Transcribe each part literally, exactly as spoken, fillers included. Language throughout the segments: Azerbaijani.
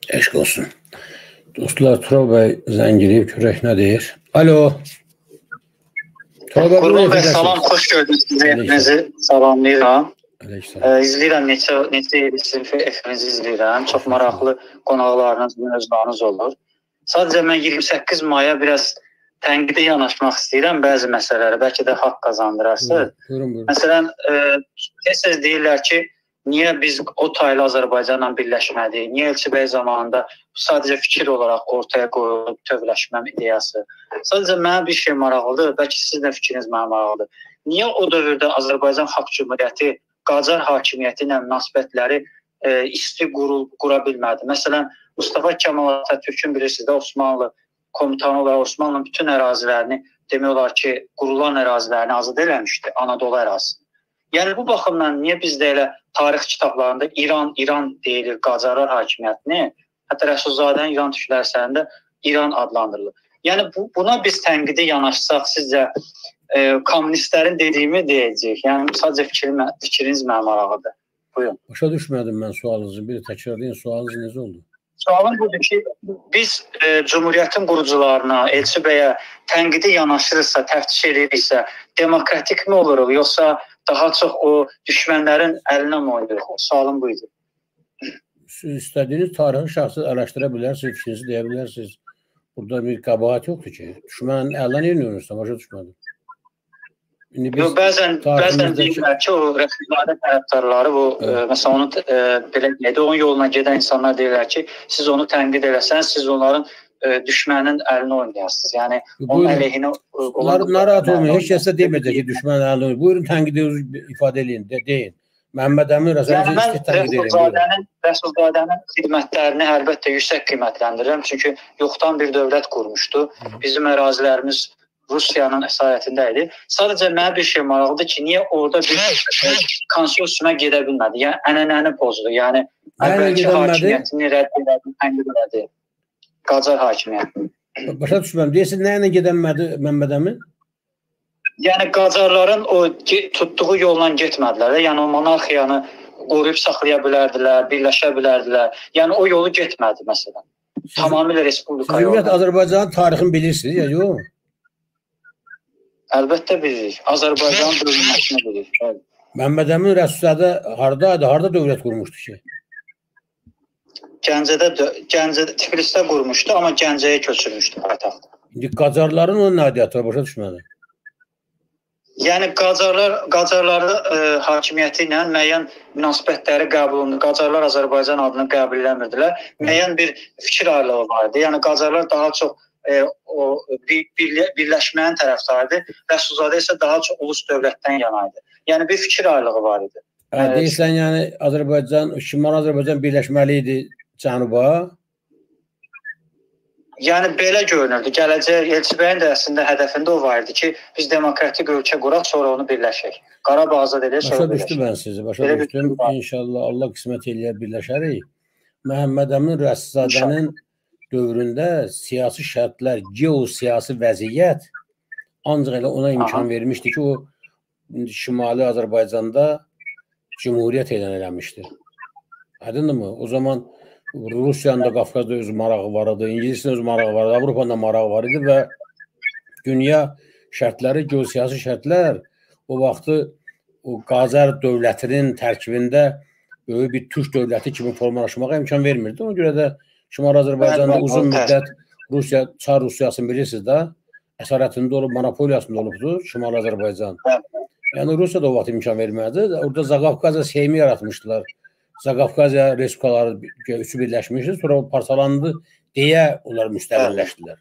Eşq olsun. Dostlar, Tural bəy zəngiliyib, görək nə deyir. Alo. Tural bəy, Qurban bəy, salam, xoş gördünüz sizi, hepinizi salamlayıram. İzləyirəm, neçə neçə sizin efirinizi izləyirəm. Çox maraqlı qonaqlarınız, mövzularınız olur. Sadəcə mən iyirmi səkkiz maya biraz tənqidə yanaşmaq istəyirəm bəzi məsələlərə, bəlkə də haqq qazandırarsınız. Məsələn, tez-tez deyirlər ki, niyə biz o taylı Azərbaycanla birləşmədik? Niyə Elçibəy zamanında sadəcə fikir olaraq ortaya qoyulub tövləşmə ideyası? Sadəcə mənə bir şey maraqlıdır, bəlkə sizin də fikriniz mənə maraqlıdır. Niyə o dövrdə Azərbaycan Xalq Cümhuriyyəti Qacar hakimiyyəti ilə münasibətləri e, isti qurul, qura bilmədi? Məsələn, Mustafa Kemal Atatürk'ün bilirsiniz də Osmanlı komutanı olaraq Osmanlı'nın bütün ərazilərini demək olar ki, qurulan ərazilərini azad eləmişdi, Anadolu ərazisi. Yəni bu baxımdan niyə bizdə elə tarix kitablarında İran, İran deyilir Qacarlar hakimiyyətini, hətta Rəsulzadənin İran türkləri əsərində İran adlandırılır. Yəni bu, buna biz tənqidi yanaşsaq, sizcə e, kommunistlərin dediyimi deyəcək? Yəni sadəcə fikrim, fikriniz mənə maraqlıdır. Buyurun. Başa düşmədim mən sualınızı. Bir təkrarlayın, sualınız necə oldu? Sualım budur ki, biz e, Cumhuriyyətin qurucularına, Elçibəyə tənqidi yanaşırızsa, təftiş ediriksə, demokratik mi oluruq, yoxsa daha çox o düşmənlərin əlinə mi oynayırıq? Sualım buydu. Siz istədiyiniz tarixi şəxsi araşdıra bilərsiniz, fikrinizi deyə bilərsiniz. Burada bir qəbahət yoxdur ki. Düşmənin əlinə oynayırsa, başa düşmədim. Yox, bəzən, bəzən deyirlər ki, o Rəsulzadə tərəfdarları, bu, e, məsələn, onu e, belə deyək, onun yoluna gedən insanlar deyirlər ki, siz onu tənqid eləsəniz, siz onların e, düşmənin əlinə oynayasınız. Yəni, onun əleyhinə... Narahat olmayın, heç kəsə deməyəcək ki, düşmənin əlinə oynayın. Buyurun, tənqidi ifadə eləyin, de, deyin. Məhəmməd Əmin Rəsulzadənin yəni, Rəsulzadənin, Rəsulzadənin xidmətlərini əlbəttə yüksək qiymətləndirirəm. Çünki yoxdan bir dövlət qurmuşdu. Bizim ərazilərimiz Rusiyanın əsarətində idi. Sadəcə mənə bir şey maraqlıdır ki, niyə orada bir konsorsiyuma gedə bilmədi? Yəni, ənənəni pozdu. Yəni, əvvəlki hakimiyyətini rədd elədi, tənqid elədi. Qacar hakimiyyətini. Başa düşməm. Deyəsin, nə ilə gedənmədi Məhəmməd Əmin? Yəni, Qacarların o tutduğu yolla getmədilər. Yəni, o monarxiyanı qoruyub saxlaya bilərdilər, birləşə bilərdilər. Yəni, o yolu getmədi, məsələn. Tamamilə respublika yolu. Siz ümumiyyət Azərbaycanın tarixini bilirsiniz, ya yox? Əlbəttə bilirik. Azərbaycanın bölünməsini bilirik. Məhəmməd Əmin Rəsulzadə haradaydı, harada dövlət qurmuşdu ki? Gəncədə, Gəncədə, Tiflisdə qurmuşdu, amma Gəncəyə köçürmüşdü paytaxtı. İndi Qacarların onun nədiyyatı var, başa düşmədi. Yəni, Qacarlar, Qacarları e, hakimiyyəti ilə müəyyən münasibətləri qəbul olundu. Qacarlar Azərbaycan adını qəbul eləmirdilər. Müəyyən bir fikir ayrılığı vardı. Yəni, Qacarlar daha çox e, o, bir, bir, birləşməyin tərəfdarıydı. Rəsulzadə isə daha çox ulus dövlətdən yanaydı. Yəni, bir fikir ayrılığı var idi. Hə, deyirsən, yəni, Azərbaycan, Şimal Azərbaycan birləşməli idi Cənuba? Yəni, belə görünürdü. Gələcək Elçibəyin də əslində hədəfində o var idi ki, biz demokratik ölkə quraq, sonra onu birləşək. Qarabağ azad edək, sonra birləşək. Başa düşdüm mən sizi, başa düşdüm. İnşallah Allah qismət eləyər birləşərik. Məhəmməd Əmin Rəsulzadənin dövründə siyasi şərtlər, geosiyasi vəziyyət ancaq elə ona imkan vermişdi ki, o Şimali Azərbaycanda Cümhuriyyət elan eləmişdi. Aydındır o zaman Rusiyanın da Qafqazda öz marağı var idi, İngilisin öz marağı var idi, Avropanın da marağı var idi və dünya şərtləri, geosiyasi şərtlər o vaxtı o Qacar dövlətinin tərkibində böyük bir Türk dövləti kimi formalaşmağa imkan vermirdi. Ona görə də Şimal Azərbaycanda uzun müddət Rusiya, Çar Rusiyasını bilirsiniz də, əsarətində olub, monopoliyasında olubdur Şimal Azərbaycan. Yəni Rusiya da o vaxt imkan vermədi. Orada Zaqafqaziya Seymi yaratmışdılar. Zaqafqaziya respublikaları üçü birləşmişdi, sonra o parçalandı deyə onlar müstəqilləşdilər.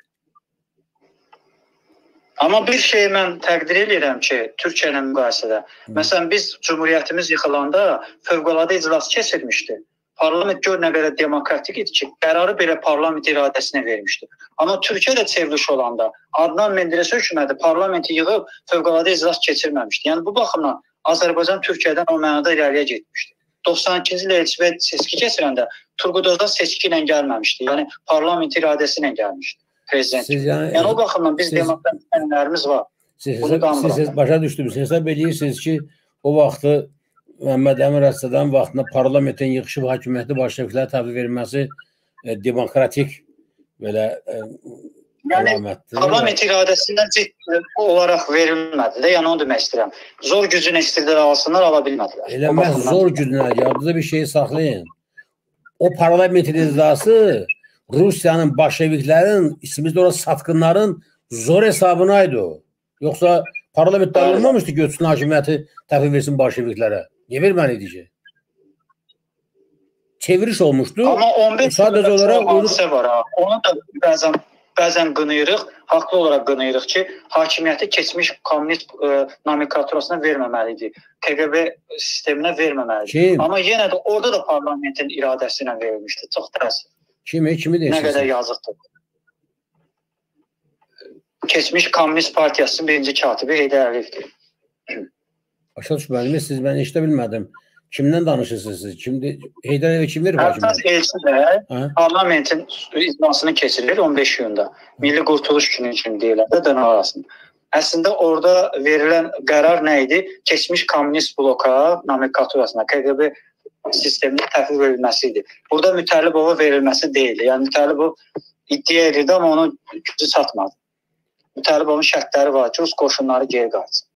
Amma bir şey mən təqdir edirəm ki, Türkiyə ilə müqayisədə. Məsələn, biz Cumhuriyyətimiz yıxılanda fövqəladə iclas keçirmişdi. Parlament gör nə qədər demokratik idi ki, qərarı belə parlament iradəsinə vermişdi. Amma Türkiyədə çevriliş olanda Adnan Menderes hökuməti parlamenti yığıb fövqəladə iclas keçirməmişdi. Yəni bu baxımdan Azərbaycan Türkiyədən o mənada irəliyə getmişdi. doxsan ikinci ildə Elçibəy seçki keçirəndə Turgut Özal seçki ilə gəlməmişdi. Yəni parlament iradəsi ilə gəlmişdi prezident. Yəni, yəni o baxımdan biz demokratik ənənələrimiz var. Siz, siz, siz başa düşdünüz. Hesab edirsiniz ki, o vaxtı Məhəmməd Əmin Rəsulzadənin vaxtında parlamentin yığışıb hakimiyyəti başçılıqlara təhvil verilməsi e, demokratik belə e, yəni, əlamətdir. Parlament iradəsindən ciddi olaraq verilmədi də, yəni onu demək istəyirəm. Zor gücünə istədilər alsınlar, ala bilmədilər. Elə məhz zor gücünə, yadınızda bir şeyi saxlayın. O parlamentin icrası Rusiyanın, bolşeviklərin, ismimizdə olan satqınların zor hesabına idi o. Yoxsa parlamentdə olmamışdı götürsün hakimiyyəti təhvil versin bolşeviklərə. Niyə verməliydi ki? Çeviriş olmuşdu. Amma on beş sadəcə olaraq hadisə var ha. Onu da bəzən bəzən qınayırıq, haqlı olaraq qınayırıq ki, hakimiyyəti keçmiş kommunist e, nomenklaturasına verməməlidir. K G B sisteminə verməməlidir. Kim? Amma yenə də orada da parlamentin iradəsi ilə verilmişdi. Çox təəssüf. Kimi, kimi deyirsən? Nə qədər yazıqdır. Keçmiş Komünist Partiyasının birinci katibi Heydər Əliyevdir. Başa düşmədim, siz mən işdə bilmədim. Kimdən danışırsınız siz? Kimdir? Heydər Əliyev kim verir hakimiyyəti? Əsas elçi də parlamentin iclasını keçirilir on beş iyunda. Milli Qurtuluş günü üçün deyirlər də dönəm arasında. Əslində orada verilən qərar nə idi? Keçmiş Komünist bloka, nomenklaturasına, K G B sisteminə təhvil verilməsi idi. Burada Mütəllibova verilməsi deyildi. Yəni Mütəllibov iddia edirdi, amma onun gücü çatmadı. Mütəllibovun şərtləri var ki, Rus qoşunları geri qaçsın.